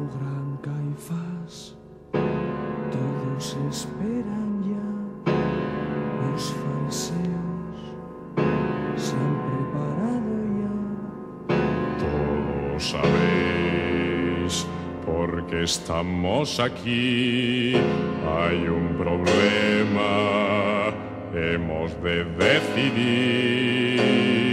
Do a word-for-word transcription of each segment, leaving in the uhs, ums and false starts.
gran Caifás, todos esperan ya, los fariseos se han preparado ya. Todos sabéis por qué estamos aquí, hay un problema, hemos de decidir.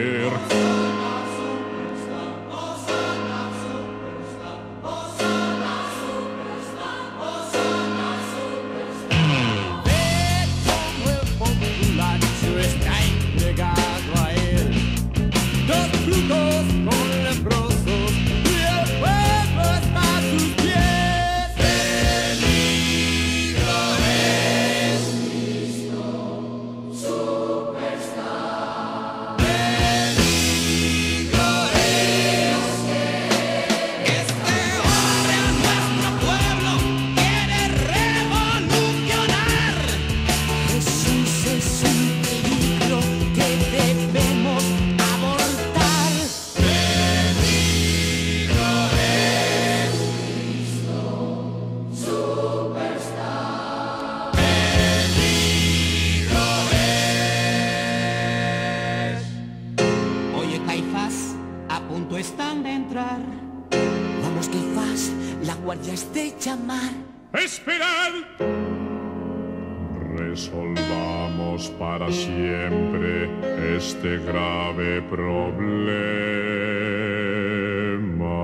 Están de entrar. Vamos, Caifás, la guardia es de llamar. ¡Esperad! Resolvamos para siempre este grave problema.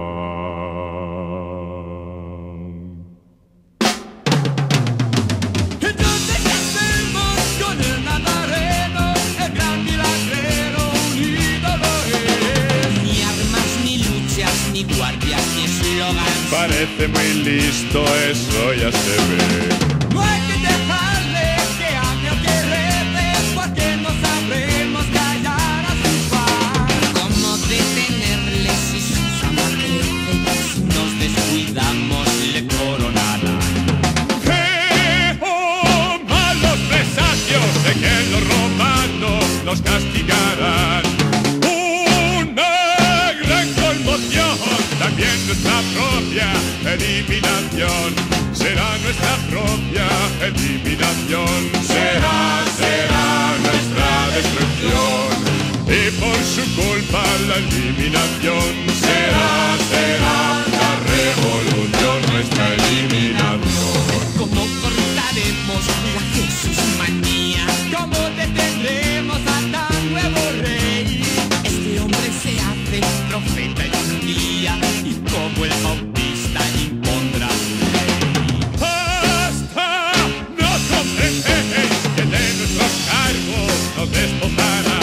Entonces, ¿qué hacemos con el Nazareno? El gran milagrero unido lo es. Ni armas, ni luchas, ni guardias, ni eslogans. Parece muy listo, eso ya se ve. No hay que dejarle que hable o que rece, porque no sabremos callar a su paz. ¿Cómo detenerle si sus amas crecen? Si nos descuidamos le coronarán. ¡Oh, malos presagios de que los romanos nos castigarán! ¡Una gran conmoción! También nuestra propia eliminación. Será nuestra propia eliminación. Será, será nuestra destrucción. Y por su culpa la eliminación. Será, será la revolución, nuestra eliminación. ¿Cómo cortaremos la Jesús manía? ¿Cómo detendremos a tan nuevo rey? Este hombre se hace profeta en un día y como el Bautista impondrá su ley. ¡Basta! ¡No comprendéis que de nuestros cargos nos despojará!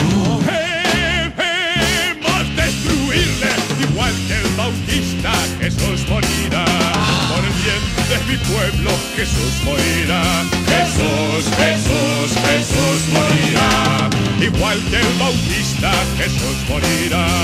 Debemos destruirle igual que el Bautista. Jesús morirá por el bien de mi pueblo. Jesús morirá. Jesús, Jesús, Jesús morirá. Igual que el Bautista, Jesús morirá.